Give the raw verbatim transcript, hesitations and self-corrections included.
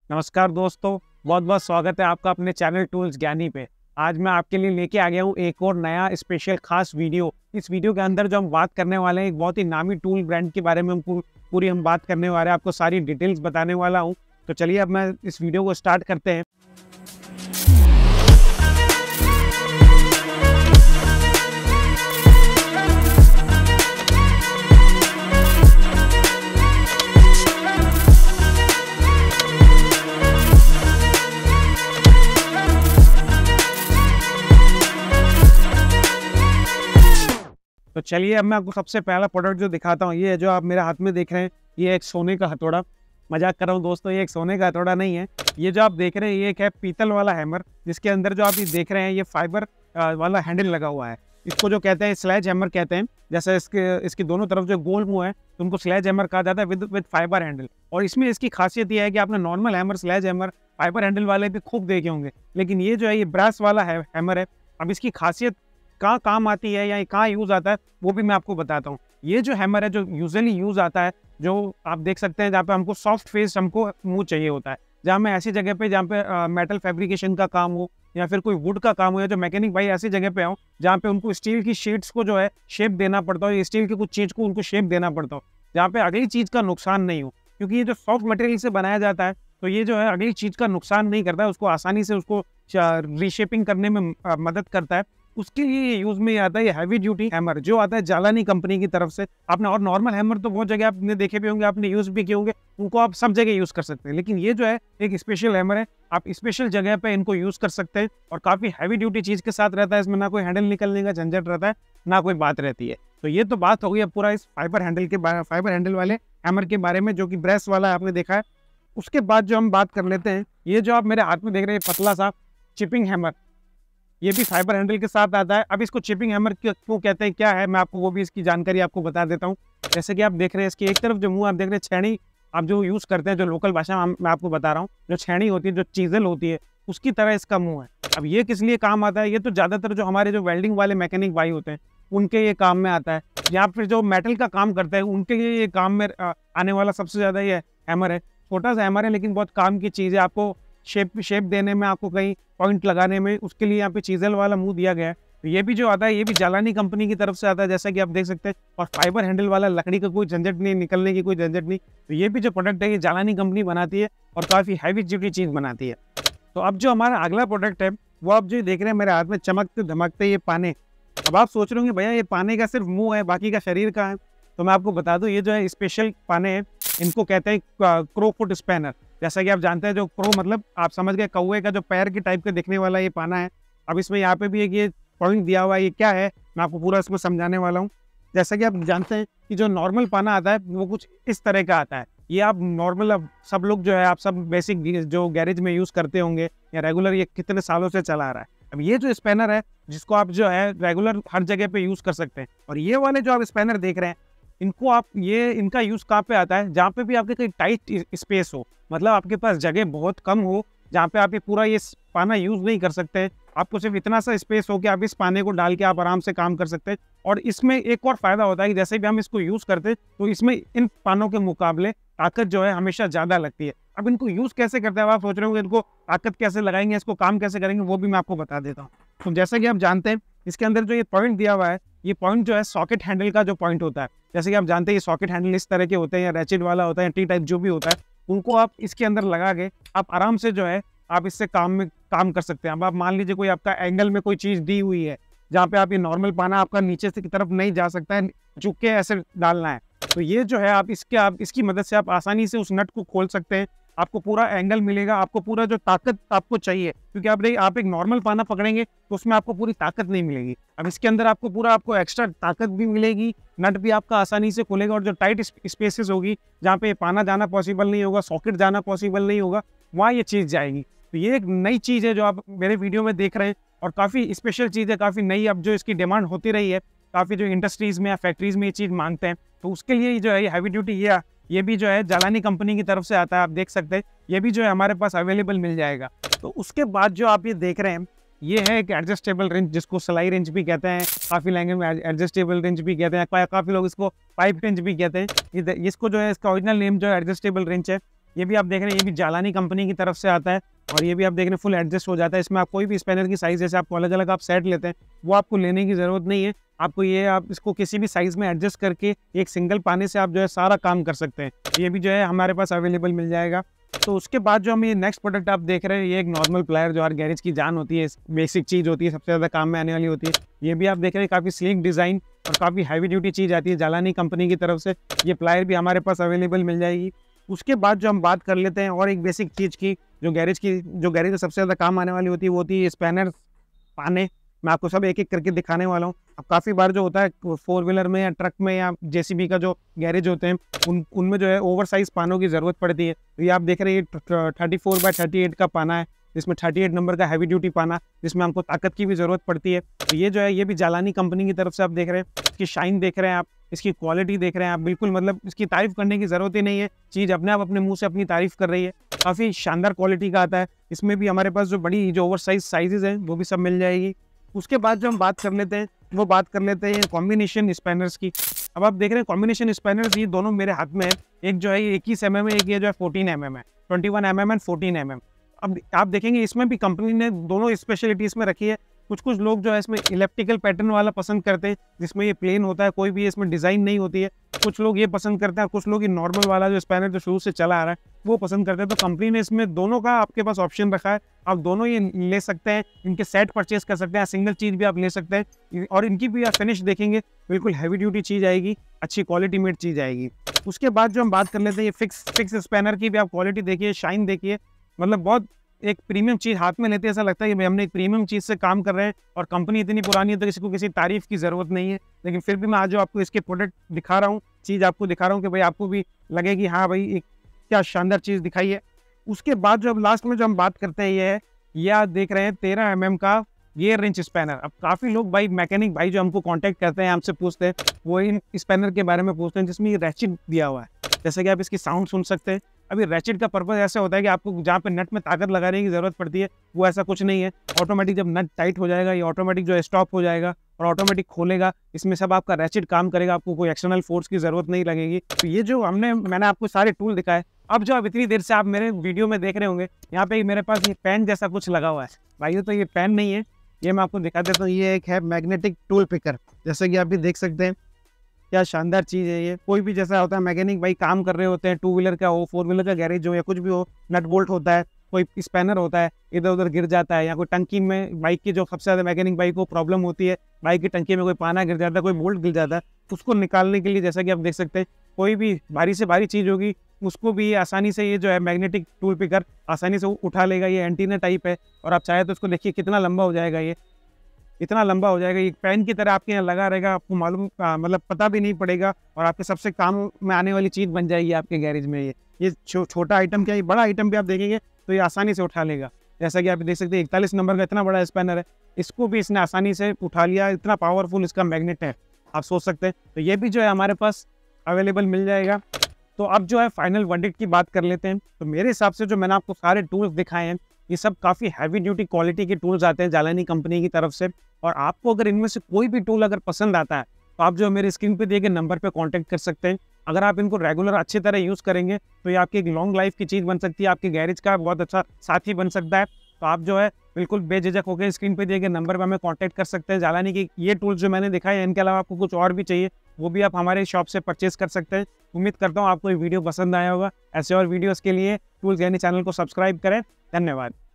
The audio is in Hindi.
नमस्कार दोस्तों, बहुत बहुत स्वागत है आपका अपने चैनल टूल्स ज्ञानी पे। आज मैं आपके लिए लेके आ गया हूँ एक और नया स्पेशल खास वीडियो। इस वीडियो के अंदर जो हम बात करने वाले हैं एक बहुत ही नामी टूल ब्रांड के बारे में हम पूरी हम बात करने वाले हैं, आपको सारी डिटेल्स बताने वाला हूँ। तो चलिए अब मैं इस वीडियो को स्टार्ट करते हैं। तो चलिए अब मैं आपको सबसे पहला प्रोडक्ट जो दिखाता हूँ, ये है जो आप मेरे हाथ में देख रहे हैं, ये एक सोने का हथौड़ा। मजाक कर रहा हूँ दोस्तों, ये एक सोने का हथौड़ा नहीं है। ये जो आप देख रहे हैं ये एक है पीतल वाला हैमर, जिसके अंदर जो आप ये देख रहे हैं ये फाइबर वाला हैंडल लगा हुआ है। इसको जो कहते हैं स्लेज हैमर कहते हैं। जैसे इसके इसकी दोनों तरफ जो गोल मुँह है तो उनको स्लेज हैमर कहा जाता है विद विद फाइबर हैंडल। और इसमें इसकी खासियत ये है कि आपने normal hammer, sledge hammer, fibre handle वाले भी खूब देखे होंगे, लेकिन ये जो है ये ब्रास वाला है हैमर है। अब इसकी खासियत कहाँ काम आती है या कहाँ यूज़ आता है वो भी मैं आपको बताता हूँ। ये जो हैमर है जो यूजुअली यूज़ आता है, जो आप देख सकते हैं जहाँ पे हमको सॉफ्ट फेस हमको मुंह चाहिए होता है, जहाँ मैं ऐसी जगह पे जहाँ पे मेटल फैब्रिकेशन का काम हो या फिर कोई वुड का काम हो, या जो मैकेनिक भाई ऐसी जगह पे हो जहाँ पे उनको स्टील की शीट्स को जो है शेप देना पड़ता हो, या स्टील की कुछ चीज़ को उनको शेप देना पड़ता हो, जहाँ पे अगली चीज़ का नुकसान नहीं हो। क्योंकि ये जो सॉफ्ट मटेरियल से बनाया जाता है तो ये जो है अगली चीज़ का नुकसान नहीं करता है, उसको आसानी से उसको रीशेपिंग करने में मदद करता है। उसके लिए यूज में आता है ये हैवी ड्यूटी हैमर, जो आता है जालानी कंपनी की तरफ से। आपने और नॉर्मल हैमर तो बहुत जगह आपने देखे भी होंगे, आपने यूज भी किए होंगे, उनको आप सब जगह यूज कर सकते हैं, लेकिन ये जो है एक स्पेशल हैमर है। आप स्पेशल जगह पे इनको यूज कर सकते हैं और काफी हैवी ड्यूटी चीज के साथ रहता है। इसमें ना कोई हैंडल निकलने का झंझट रहता है, ना कोई बात रहती है। तो ये तो बात हो गई अब पूरा इस फाइबर हैंडल के फाइबर हैंडल वाले हैमर के बारे में, जो कि ब्रेस वाला आपने देखा है। उसके बाद जो हम बात कर लेते हैं, ये जो आप मेरे हाथ में देख रहे हैं पतला सा चिपिंग हैमर, ये भी फाइबर हैंडल के साथ आता है। अब इसको चिपिंग हैमर क्यों कहते हैं, क्या है, मैं आपको वो भी इसकी जानकारी आपको बता देता हूँ। जैसे कि आप देख रहे हैं इसकी एक तरफ जो मुंह आप देख रहे हैं, छेनी आप जो यूज़ करते हैं, जो लोकल भाषा में मैं आपको बता रहा हूँ, जो छेनी होती है, जो चीज़ल होती है, उसकी तरह इसका मुँह है। अब ये किस लिए काम आता है, ये तो ज़्यादातर जो हमारे जो वेल्डिंग वाले मैकेनिक भाई होते हैं उनके ये काम में आता है, या फिर जो मेटल का काम करते हैं उनके लिए ये काम में आने वाला सबसे ज़्यादा ये हैमर है। छोटा सा हैमर है लेकिन बहुत काम की चीज़ है। आपको शेप शेप देने में, आपको कहीं पॉइंट लगाने में, उसके लिए यहाँ पे चीजल वाला मुंह दिया गया है। तो ये भी जो आता है ये भी जालानी कंपनी की तरफ से आता है, जैसा कि आप देख सकते हैं। और फाइबर हैंडल वाला, लकड़ी का कोई झंझट नहीं, निकलने की कोई झंझट नहीं। तो ये भी जो प्रोडक्ट है ये जालानी कंपनी बनाती है और काफ़ी हैवी ड्यूटी चीज़ बनाती है। तो अब जो हमारा अगला प्रोडक्ट है वो आप जो देख रहे हैं मेरे हाथ में चमकते धमकते ये पाने। अब आप सोच रहे होंगे भैया ये पाने का सिर्फ मुँह है, बाकी का शरीर का है। तो मैं आपको बता दूँ, ये जो है स्पेशल पाने हैं, इनको कहते हैं क्रो फुट स्पैनर। जैसा कि आप जानते हैं, जो क्रो मतलब आप समझ गए कौवे का जो पैर के टाइप के दिखने वाला ये पाना है। अब इसमें यहाँ पे भी एक ये पॉइंट दिया हुआ है, ये क्या है मैं आपको पूरा इसमें समझाने वाला हूँ। जैसा कि आप जानते हैं कि जो नॉर्मल पाना आता है वो कुछ इस तरह का आता है। ये आप नॉर्मल, अब सब लोग जो है, आप सब बेसिक जो गैरेज में यूज़ करते होंगे या रेगुलर, ये कितने सालों से चला आ रहा है। अब ये जो स्पैनर है जिसको आप जो है रेगुलर हर जगह पे यूज़ कर सकते हैं। और ये वाले जो आप स्पैनर देख रहे हैं, इनको आप ये इनका यूज़ कहाँ पे आता है, जहाँ पे भी आपके कहीं टाइट स्पेस हो, मतलब आपके पास जगह बहुत कम हो, जहाँ पे आप ये पूरा ये पाना यूज़ नहीं कर सकते, आपको सिर्फ इतना सा स्पेस हो कि आप इस पाने को डाल के आप आराम से काम कर सकते हैं। और इसमें एक और फ़ायदा होता है कि जैसे भी हम इसको यूज़ करते हैं तो इसमें इन पानों के मुकाबले ताकत जो है हमेशा ज़्यादा लगती है। अब इनको यूज़ कैसे करते हैं, आप सोच रहे होंगे इनको ताकत कैसे लगाएंगे, इसको काम कैसे करेंगे, वो भी मैं आपको बता देता हूँ। तो जैसा कि आप जानते हैं, इसके अंदर जो ये पॉइंट दिया हुआ है, ये पॉइंट जो है सॉकेट हैंडल का जो पॉइंट होता है। जैसे कि आप जानते हैं ये सॉकेट हैंडल इस तरह के होते हैं, या रैचेट वाला होता है, या टी टाइप जो भी होता है, उनको आप इसके अंदर लगा के आप आराम से जो है आप इससे काम में काम कर सकते हैं। अब आप मान लीजिए कोई आपका एंगल में कोई चीज़ दी हुई है, जहाँ पे आप ये नॉर्मल पाना आपका नीचे से की तरफ नहीं जा सकता है, झुक के ऐसे डालना है, तो ये जो है आप इसके आप इसकी मदद से आप आसानी से उस नट को खोल सकते हैं। आपको पूरा एंगल मिलेगा, आपको पूरा जो ताकत आपको चाहिए, क्योंकि आप आप एक नॉर्मल पाना पकड़ेंगे तो उसमें आपको पूरी ताकत नहीं मिलेगी। अब इसके अंदर आपको पूरा आपको एक्स्ट्रा ताकत भी मिलेगी, नट भी आपका आसानी से खुलेगा, और जो टाइट स्पेसेस होगी जहाँ पे पाना जाना पॉसिबल नहीं होगा, सॉकेट जाना पॉसिबल नहीं होगा, वहाँ ये चीज़ जाएगी। तो ये एक नई चीज़ है जो आप मेरे वीडियो में देख रहे हैं, और काफ़ी स्पेशल चीज़ है, काफ़ी नई। अब जो इसकी डिमांड होती रही है, काफ़ी जो इंडस्ट्रीज़ में या फैक्ट्रीज़ में ये चीज़ मांगते हैं, तो उसके लिए जो है ये हैवी ड्यूटी ये ये भी जो है जालानी कंपनी की तरफ से आता है। आप देख सकते हैं ये भी जो है हमारे पास अवेलेबल मिल जाएगा। तो उसके बाद जो आप ये देख रहे हैं ये है एक एडजस्टेबल रेंच, जिसको सलाई रेंच भी कहते हैं, काफ़ी लैंग्वेज में एडजस्टेबल रेंच भी कहते हैं, काफ़ी लोग इसको पाइप रेंच भी कहते हैं। इसको जो है इसका ओरिजिनल नेम जो है एडजस्टेबल रेंच है। ये भी आप देख रहे हैं, ये भी जालानी कंपनी की तरफ से आता है और ये भी आप देख रहे हैं फुल एडजस्ट हो जाता है। इसमें आप कोई भी स्पैनर की साइज़ जैसे आपको अलग अलग आप सेट लेते हैं वो आपको लेने की ज़रूरत नहीं है। आपको ये आप इसको किसी भी साइज़ में एडजस्ट करके एक सिंगल पाने से आप जो है सारा काम कर सकते हैं। ये भी जो है हमारे पास अवेलेबल मिल जाएगा। तो उसके बाद जो हम ये नेक्स्ट प्रोडक्ट आप देख रहे हैं, ये एक नॉर्मल प्लायर जो हर गैरेज की जान होती है, बेसिक चीज़ होती है, सबसे ज़्यादा काम में आने वाली होती है। ये भी आप देख रहे हैं काफ़ी स्लीक डिज़ाइन और काफ़ी हैवी ड्यूटी चीज़ आती है जालानी कंपनी की तरफ से। ये प्लायर भी हमारे पास अवेलेबल मिल जाएगी। उसके बाद जो हम बात कर लेते हैं और एक बेसिक चीज़ की जो गैरेज की जो गैरेज में सबसे ज़्यादा काम आने वाली होती है वो होती है स्पैनर पाने। मैं आपको सब एक एक करके दिखाने वाला हूँ। अब काफ़ी बार जो होता है फोर व्हीलर में या ट्रक में या जेसीबी का जो गैरेज होते हैं उन उनमें जो है ओवर साइज़ पानों की ज़रूरत पड़ती है। तो ये आप देख रहे हैं ये thirty four by thirty eight का पाना है, जिसमें थर्टी एट नंबर का हैवी ड्यूटी पाना, जिसमें हमको ताकत की भी ज़रूरत पड़ती है। तो ये जो है ये भी जालानी कंपनी की तरफ से आप देख रहे हैं। इसकी शाइन देख रहे हैं आप, इसकी क्वालिटी देख रहे हैं आप, बिल्कुल मतलब इसकी तारीफ़ करने की ज़रूरत ही नहीं है, चीज़ अपने आप अपने मुँह से अपनी तारीफ़ कर रही है। काफ़ी शानदार क्वालिटी का आता है। इसमें भी हमारे पास जो बड़ी जो ओवर साइज़ साइज़ेज़ हैं वो भी सब मिल जाएगी। उसके बाद जो हम बात कर लेते हैं वो बात कर लेते हैं कॉम्बिनेशन स्पैनर्स की। अब आप देख रहे हैं कॉम्बिनेशन स्पैनर्स ये दोनों मेरे हाथ में है। एक जो है इक्कीस एम एम है, एक ये जो है फोर्टीन एम एम है, twenty one m m and fourteen m m. अब आप देखेंगे इसमें भी कंपनी ने दोनों स्पेशलिटी इसमें रखी है। कुछ कुछ लोग जो है इसमें इलेक्ट्रिकल पैटर्न वाला पसंद करते हैं जिसमें ये प्लेन होता है, कोई भी इसमें डिज़ाइन नहीं होती है। कुछ लोग ये पसंद करते हैं, कुछ लोग ये नॉर्मल वाला जो स्पैनर जो शुरू से चला आ रहा है वो पसंद करते हैं। तो कंपनी ने इसमें दोनों का आपके पास ऑप्शन रखा है, आप दोनों ये ले सकते हैं, इनके सेट परचेज कर सकते हैं, सिंगल चीज़ भी आप ले सकते हैं। और इनकी भी आप फिनिश देखेंगे बिल्कुल हैवी ड्यूटी चीज़ आएगी, अच्छी क्वालिटी मेड चीज़ आएगी। उसके बाद जो हम बात कर लेते हैं ये फिक्स फिक्स स्पैनर की भी आप क्वालिटी देखिए, शाइन देखिए, मतलब बहुत एक प्रीमियम चीज़ हाथ में लेते ऐसा लगता है कि हमने एक प्रीमियम चीज़ से काम कर रहे हैं। और कंपनी इतनी पुरानी है तो किसी को किसी तारीफ़ की ज़रूरत नहीं है, लेकिन फिर भी मैं आज जो आपको इसके प्रोडक्ट दिखा रहा हूँ, चीज़ आपको दिखा रहा हूँ कि भाई आपको भी लगे कि हाँ भाई एक क्या शानदार चीज़ दिखाई है। उसके बाद जो अब लास्ट में जो हम बात करते हैं ये है, ये आप देख रहे हैं तेरह एम एम का गियर रिंच स्पैनर। अब काफ़ी लोग भाई मैकेनिक भाई जो हमको कांटेक्ट करते हैं, हमसे पूछते हैं, वो इन स्पैनर के बारे में पूछते हैं जिसमें ये रैचिट दिया हुआ है। जैसे कि आप इसकी साउंड सुन सकते हैं। अभी रैचिट का पर्पज़ ऐसा होता है कि आपको जहाँ पे नट में ताकत लगाने की ज़रूरत पड़ती है वो ऐसा कुछ नहीं है। ऑटोमेटिक जब नट टाइट हो जाएगा ये ऑटोमेटिक जो है स्टॉप हो जाएगा और ऑटोमेटिक खोलेगा। इसमें सब आपका रैचिट काम करेगा, आपको कोई एक्सटर्नल फोर्स की ज़रूरत नहीं लगेगी। तो ये जो हमने मैंने आपको सारे टूल दिखाए, अब जो आप इतनी देर से आप मेरे वीडियो में देख रहे होंगे यहाँ पे मेरे पास ये पेन जैसा कुछ लगा हुआ है। भाइयों तो ये पेन नहीं है, ये मैं आपको दिखा देता हूँ। ये एक है मैग्नेटिक टूल पिकर, जैसे कि आप भी देख सकते हैं। क्या शानदार चीज़ है ये। कोई भी जैसा होता है मैकेनिक भाई काम कर रहे होते हैं, टू व्हीलर का हो, फोर व्हीलर का गैरेज हो या कुछ भी हो, नट बोल्ट होता है, कोई स्पैनर होता है, इधर उधर गिर जाता है, या कोई टंकी में बाइक की जो सबसे ज़्यादा मैकेनिक बाइक को प्रॉब्लम होती है, बाइक की टंकी में कोई पाना गिर जाता है, कोई बोल्ट गिर जाता है, उसको निकालने के लिए जैसा कि आप देख सकते हैं कोई भी भारी से भारी चीज़ होगी उसको भी आसानी से ये जो है मैग्नेटिक टूल पिकर आसानी से उठा लेगा। ये एंटीना टाइप है और आप चाहे तो इसको देखिए कितना लंबा हो जाएगा, ये इतना लंबा हो जाएगा, एक पेन की तरह आपके यहाँ लगा रहेगा, आपको मालूम मतलब पता भी नहीं पड़ेगा और आपके सबसे काम में आने वाली चीज़ बन जाएगी आपके गैरेज में। ये ये छो, छोटा आइटम क्या, ये बड़ा आइटम भी आप देखेंगे तो ये आसानी से उठा लेगा। जैसा कि आप देख सकते हैं इकतालीस नंबर का इतना बड़ा स्पैनर है, इसको भी इसने आसानी से उठा लिया, इतना पावरफुल इसका मैग्नेट है, आप सोच सकते हैं। तो ये भी जो है हमारे पास अवेलेबल मिल जाएगा। तो अब जो है फाइनल वर्डिक्ट की बात कर लेते हैं। तो मेरे हिसाब से जो मैंने आपको सारे टूल्स दिखाए हैं ये सब काफ़ी हैवी ड्यूटी क्वालिटी के टूल्स आते हैं जालानी कंपनी की तरफ से। और आपको अगर इनमें से कोई भी टूल अगर पसंद आता है तो आप जो मेरे स्क्रीन पे दिए गए नंबर पे कांटेक्ट कर सकते हैं। अगर आप इनको रेगुलर अच्छी तरह यूज़ करेंगे तो ये आपकी एक लॉन्ग लाइफ की चीज़ बन सकती है, आपके गैरेज का बहुत अच्छा साथी बन सकता है। तो आप जो है बिल्कुल बेझिझक होकर स्क्रीन पे दिए गए नंबर पर हमें कांटेक्ट कर सकते हैं। जालानी की ये टूल्स जो मैंने दिखाए हैं, इनके अलावा आपको कुछ और भी चाहिए वो भी आप हमारे शॉप से परचेज कर सकते हैं। उम्मीद करता हूँ आपको ये वीडियो पसंद आया होगा। ऐसे और वीडियोज़ के लिए टूल्स यानी चैनल को सब्सक्राइब करें। धन्यवाद।